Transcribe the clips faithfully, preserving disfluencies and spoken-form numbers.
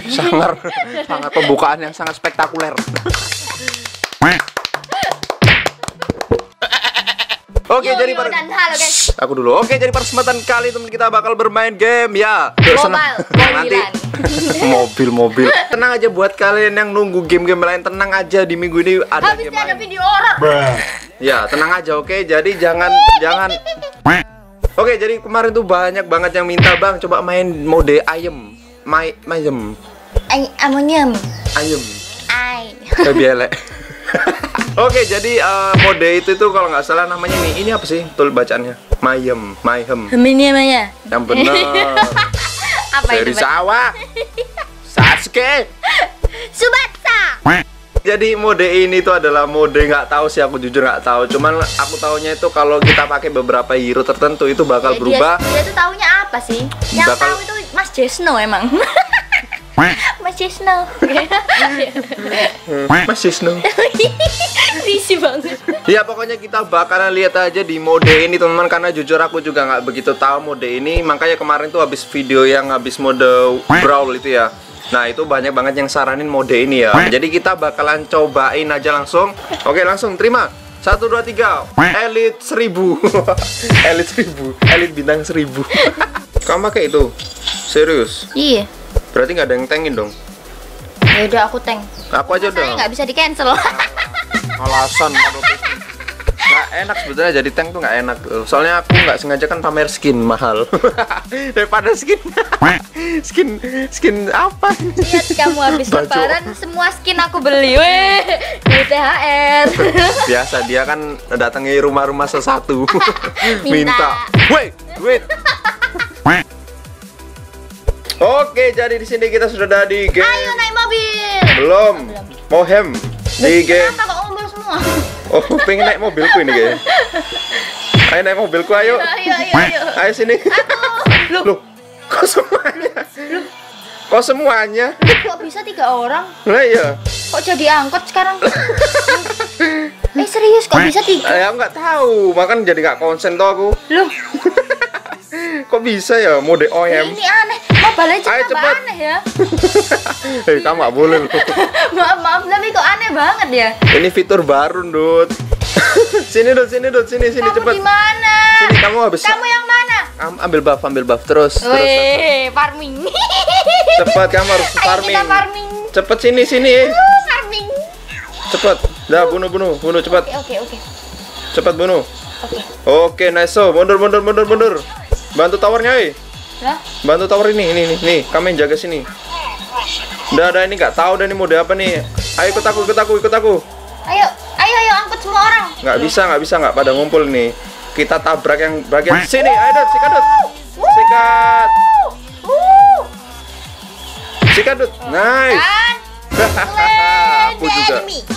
Wih, sangat sangat pembukaan yang sangat spektakuler. Oke, Yo, jadi yo, pada dan halo guys. aku dulu. Oke, jadi pada kesempatan kali teman kita bakal bermain game ya. Mobile, nanti mobilan. mobil-mobil. Tenang aja buat kalian yang nunggu game-game lain, tenang aja di minggu ini ada game Habisnya ada lain. video horor. Ya, tenang aja, oke. Jadi jangan jangan. Oke, jadi kemarin tuh banyak banget yang minta, Bang, coba main mode ayam. Mai mayem. Ay, amonyem. Ayam. Ay. Kayak bielek. Oke, jadi uh, mode itu tuh kalau nggak salah namanya nih, ini apa sih? Tuh bacaannya. Mayem, mayhem. Ini namanya. Yang bener. Apa itu? Dari sawah. Sasuke. Subatsa. Jadi mode ini tuh adalah mode nggak tahu sih, aku jujur nggak tahu. Cuman aku taunya itu kalau kita pakai beberapa hero tertentu itu bakal Ya, berubah. Dia, dia tuh taunya apa sih? Yang Bakal- tahu itu Mas Jesno emang. Mas Jesno. Masih snow. Risi banget. Ya pokoknya kita bakalan lihat aja di mode ini teman-teman, karena jujur aku juga nggak begitu tahu mode ini. Makanya kemarin tuh habis video yang habis mode brawl itu ya. Nah itu banyak banget yang saranin mode ini ya. Jadi kita bakalan cobain aja langsung. Oke langsung terima. Satu dua tiga. Elite seribu. Elite seribu. Elite bintang seribu. Kamu pakai itu? Serius? Iya. Berarti nggak ada yang tankin dong? Ya udah aku tank. Aku aja Saya udah. nggak bisa di cancel. Alasan nggak enak sebetulnya, jadi tank tuh nggak enak. Soalnya aku nggak sengaja kan pamer skin mahal daripada skin skin skin apa. Lihat kamu habis Baju. lebaran semua skin aku beli. Weh, di T H R. Biasa dia kan datangi rumah-rumah sesatu Minta. minta wait wait. Oke, jadi di sini kita sudah ada di game. Ayo naik mobil. Belum. Mohem di game. Kenapa kok ngumpul semua? Oh, pengen naik mobilku ini kayaknya. Ayo naik mobilku, ayo. Ayo ayo ayo. Ayo sini. Loh, Loh, kok semuanya? Kok semuanya? kok bisa tiga orang? Lah iya. Kok jadi angkot sekarang? Eh serius kok bisa tiga? Ya nggak tahu, makan jadi nggak konsen tuh aku. Loh, Kok bisa ya mode O M? ini aneh. Mobile Legends Ayo, tambah cepet. aneh ya. Hei, kamu nggak boleh loh. Maaf maaf tapi kok aneh banget ya. Ini fitur baru, Dut. Sini, Dut, sini, Dut, sini, sini Kamu cepet. di mana? Sini kamu habis. Kamu yang mana? Am- ambil buff, ambil buff terus, terus. Weh, farming. Cepet kamu harus Ayo farming. kita farming. Cepet sini, sini. Uh, farming. Cepet. Dah bunuh, bunuh, bunuh cepet. Oke oke oke. Cepet bunuh. Oke. Oke, nice. So, mundur, mundur, mundur, mundur. Bantu towernya, eh. Lah, Bantu tower ini, ini, ini, nih. Kamu yang jaga sini. Udah, udah ini nggak tahu dah ini mode apa nih. Ayo ikut aku, ikut aku, ikut aku. ayo ayo ayo angkut semua orang. Nggak bisa, nggak bisa, nggak pada ngumpul nih. Kita tabrak yang bagian sini. Ayo, Dut, sikat, Dut. Sikat. Uh. Sikat, Dut. Nice. Kan? Aku juga.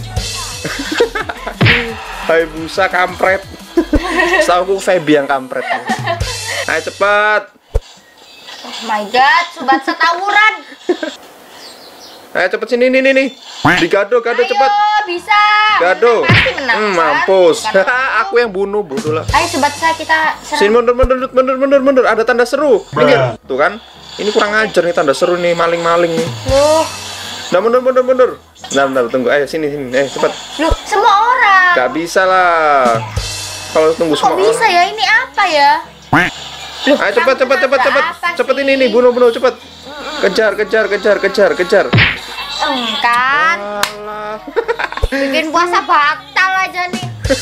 Hai busa kampret. Setahu aku Feby yang kampret. Ayo cepat. Oh my god, sobat setawuran. Ayo cepet sini nih nih nih. Digado, gado Ayo, cepet. bisa. Gado. Menang pasti menang. Hmm, kan? mampus. Bukan aku. Aku yang bunuh, bodoh lah. Ayo sobat saya kita serang. Sini mundur mundur mundur mundur mundur. Ada tanda seru. Minggir. Tuh kan? Ini kurang ajar nih tanda seru nih, maling-maling nih. Loh, Nah, mundur mundur mundur. Bentar, bentar, tunggu. Ayo sini sini. Eh, cepat. loh semua orang. Gak bisa lah. Kalau tunggu Kok semua bisa orang. ya? Ini apa ya? Loh, Ayo cepat kamu cepat cepat kenapa cepat. apa Cepat sih? ini nih, bunuh bunuh cepat. Kejar kejar kejar kejar kejar. Engkan. Alah. Bikin puasa batal aja nih.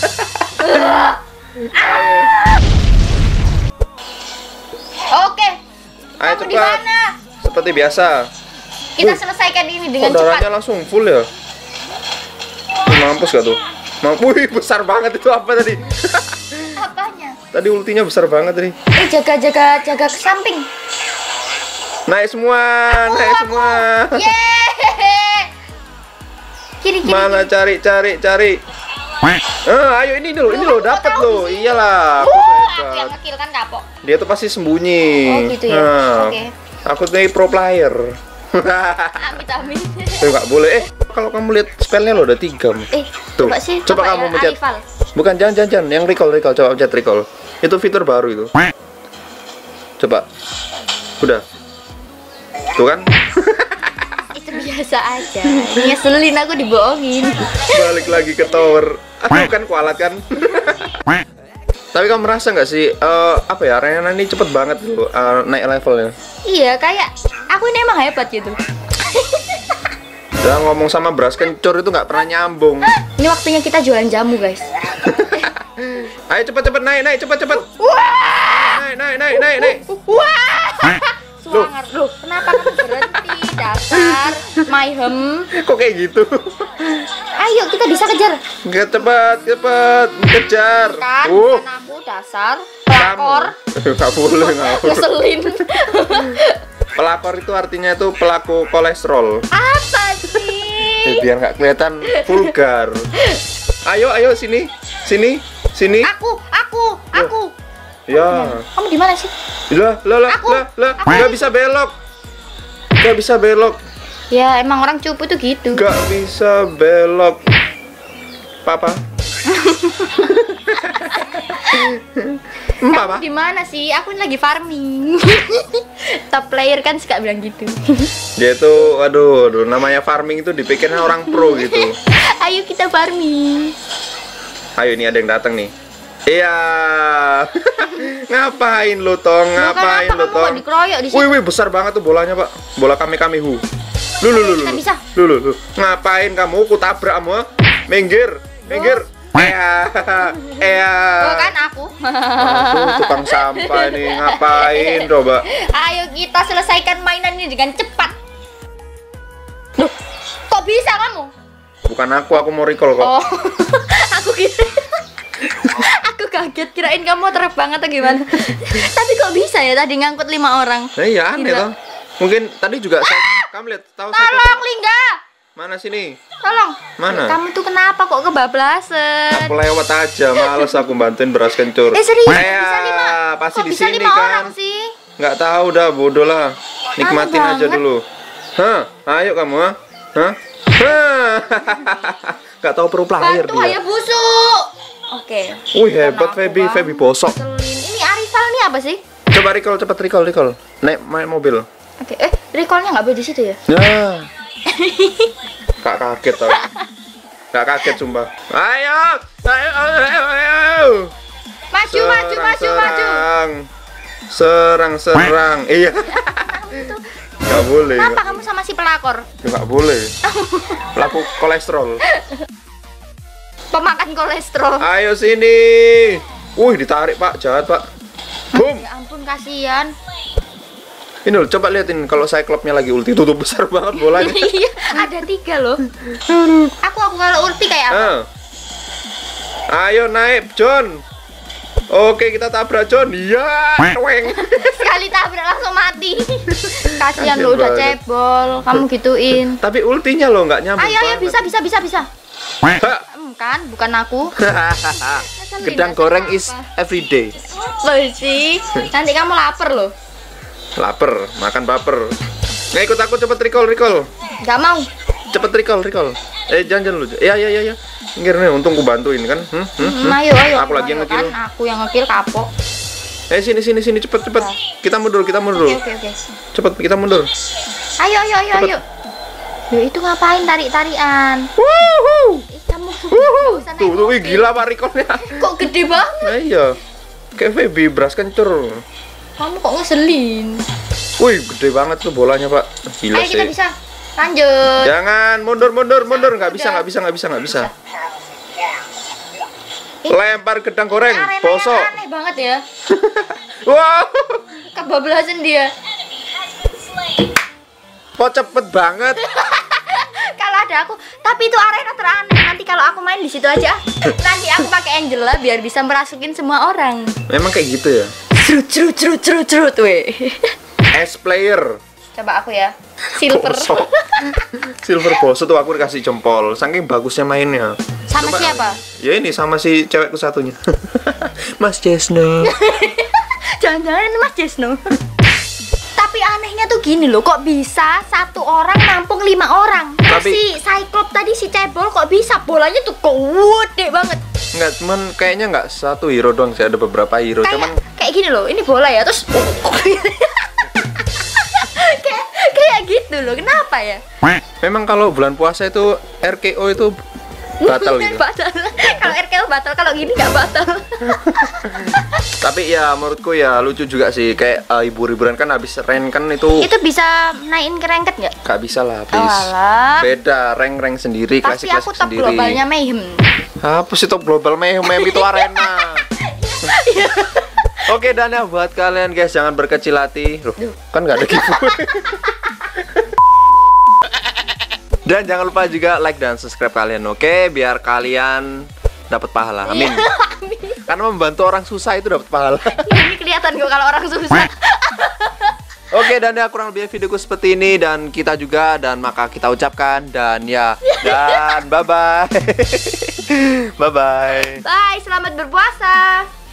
Oke. Ayo Kamu di cepat. mana? Seperti biasa. Kita selesaikan ini dengan Kok darahnya cepat. langsung full ya? Ih, mampus gak tuh? Mampu, wih, besar banget itu apa tadi? Apanya? Tadi ultinya besar banget tadi. Eh jaga jaga jaga ke samping. Naik semua, naik semua. Yeay. Kiri kiri. Mana kiri. cari cari cari. Eh, ayo ini dulu, ini loh Kok dapat tahu loh. di sini? Iyalah, aku Uh, tuh aku yang hebat. ngekill kan kapok. Dia tuh pasti sembunyi. Oh, gitu ya? Nah, Oke. aku tuh ini pro player. Amit amit. Eh, nggak boleh. Eh, kalau kamu lihat spellnya lo ada tiga. Eh, Tuh, coba sih. coba kamu ya, mencet. Arifal. Bukan, jangan, jangan, jangan. Yang recall, recall. Coba pencet recall. Itu fitur baru itu. Coba. Udah. Tuh kan? biasa aja. Ngeselin aku dibohongin. Balik lagi ke tower. Aku kan kualat kan. Tapi kamu merasa nggak sih uh, apa ya, Rena ini cepet banget loh uh, naik levelnya. Iya, kayak aku ini emang hebat gitu. Udah ngomong sama beras kencur itu nggak pernah nyambung. Ini waktunya kita jualan jamu, guys. Ayo cepet-cepet naik, naik cepet-cepet. Wah! Naik, naik, naik, naik, naik. Wah! Suangar loh. Kenapa kamu berhenti? Dasar Mayhem. Kok kayak gitu? Ayo kita bisa kejar. Nggak cepat, cepat, kejar. Kan, Uh, kan aku dasar pelakor. Nggak boleh ngawur. Ngeselin. Pelakor itu artinya itu pelaku kolesterol. Apa sih? Eh, biar nggak kelihatan vulgar. Ayo, ayo sini, sini, sini. Aku, aku, aku. Ya. Kamu di mana sih? Lah, lah, lah, Aku, lah, lah. aku. Nggak bisa belok. Nggak bisa belok. Ya emang orang cupu tuh gitu. Nggak bisa belok. Papa. Hmm, Papa. Di mana sih? Aku ini lagi farming. Top player kan suka bilang gitu. Dia itu, aduh, aduh, namanya farming itu dipikirnya orang pro gitu. Ayo kita farming. Ayo, ini ada yang datang nih. Iya. Ngapain lu Tong? Ngapain lu Loh, kenapa kamu Tong? kok dikeroyok di sini? Wih, wih, besar banget tuh bolanya, Pak. Bola kami kami hu. Lu lu lu lu. Kita bisa. Lu lu lu. Ngapain kamu? Ku tabrak kamu. ah? Minggir, minggir. Iya. Iya. Oh kan aku. Aduh, tukang sampah ini ngapain coba? Ayo kita selesaikan mainan ini dengan cepat. Loh, kok bisa kamu? Bukan aku, aku mau recall kok. Oh, aku kira. Aku kaget kirain kamu terbang atau gimana. Tapi kok bisa ya tadi ngangkut lima orang? Nah, iya aneh Gila. toh. Mungkin tadi juga saya, kamu lihat tahu saya Tolong Lingga. mana sini? Tolong. Mana? Kamu tuh kenapa kok kebablasan? Aku lewat aja, males aku bantuin beras kencur. Eh serius? Ya, Bisa lima. pasti Kok di bisa sini lima kan. orang sih? Nggak tahu dah, bodoh lah. Nikmatin Aneh aja banget. dulu. Hah? Ayo kamu, ah. Hah? Hah? Nggak tahu pro player Bantu dia. ayo busuk. Oke. Wih, hebat Karena aku, Feby, Bang, Feby bosok. ngeselin. Ini Arifal nih apa sih? Coba recall, cepat recall, recall. Naik main mobil. Oke, eh recallnya nggak boleh di situ ya? Ya. Kak kaget tau. Kak kaget sumpah. Ayo, ayo, ayo, ayo. Maju, maju, maju, maju. serang. Serang, serang. Iya. Gak boleh. Kenapa Gak, kamu sama si pelakor? gak boleh. Pelaku kolesterol. Pemakan kolesterol. Ayo sini. Wih, ditarik Pak, jahat Pak. Boom. Ya ampun, kasihan. Ini loh, coba liatin kalau Cyclops-nya lagi ulti, tuh, tuh besar banget bolanya. Iya, ada tiga loh. Aku aku kalau ulti kayak apa? Ah. Ayo naik, John. Oke, kita tabrak John. Iya, weng. Sekali tabrak langsung mati. Kasihan Kasihan lo udah banget. cebol, kamu gituin. Tapi ultinya loh nggak nyambung. Ayo ayo banget. bisa bisa bisa bisa. Ha. Hmm, kan bukan aku. Gedang goreng is everyday. Loh sih, nanti kamu lapar loh. Lapar, makan baper. Nggak ikut aku, cepet recall, recall. Gak mau. Cepet recall, recall. Eh, jangan jangan lu. Ya ya ya ya. Minggir nih, untung ku bantuin kan. Hmm, hmm, hmm. Hmm, ayo ayo. Aku lagi ayo, yang ngekill. kan, aku yang ngekill kapok. Eh, sini sini sini cepet cepet. Kita mundur, kita mundur. Oke oke oke. Cepet kita mundur. Ayo ayo ayo Cepet. ayo. Yo itu ngapain tarik-tarian? Wuhu. Ih, kamu Wuhu. nggak usah naik Tuh, tuh, wih, mobil. gila Pak recallnya. Kok gede banget? Nah, iya. Kayak Feby beras kencur. Kamu kok ngeselin? Wih, gede banget tuh bolanya, Pak. Gila Ayo kita sih. bisa. Lanjut. Jangan mundur mundur mundur, nggak bisa Udah. nggak bisa nggak bisa nggak bisa. Lempar gedang goreng, Arenanya bosok. aneh banget ya. Wow, Kebablasan dia. kok cepet banget. Kalau ada aku, tapi itu arena teraneh. Nanti kalau aku main di situ aja. Nanti aku pakai Angela biar bisa merasukin semua orang. Memang kayak gitu ya. Cerut cerut cerut cerut cerut weh. S player. Coba aku ya. Silver. Bosok. Silver bosok tuh aku dikasih jempol. Saking bagusnya mainnya. Sama Coba- siapa? Ya ini sama si cewekku satunya. Mas Jesno. Jangan-jangan ini Mas Jesno. Tapi anehnya tuh gini loh, kok bisa satu orang nampung lima orang? Terus Tapi- si Cyclops tadi si cebol kok bisa bolanya tuh gede banget. Enggak, cuman kayaknya nggak satu hero doang sih, ada beberapa hero. Kayak Cuman kayak gini loh, ini bola ya terus kayak kayak gitu. dulu. Kenapa ya? Memang kalau bulan puasa itu R K O itu batal gitu. Batal. Kalau R K O batal, kalau gini nggak batal. Tapi ya menurutku ya lucu juga sih, kayak uh, hibur-hiburan kan habis rank kan itu Itu bisa naikin ke ranked nggak? gak bisa lah, please. Alah. Beda rank-rank sendiri, Pasti aku klasik-klasik top sendiri. globalnya Mayhem. Apa sih top global mem mem itu arena. Oke, dan ya buat kalian guys jangan berkecil hati. Loh, kan nggak ada giveaway. Dan jangan lupa juga like dan subscribe kalian, oke? Biar kalian dapat pahala. Amin. Karena membantu orang susah itu dapat pahala. Ini kelihatan kok kalau orang susah. Oke, dan ya kurang lebih videoku seperti ini, dan kita juga, dan maka kita ucapkan dan ya dan bye bye. Bye bye. Bye, selamat berpuasa.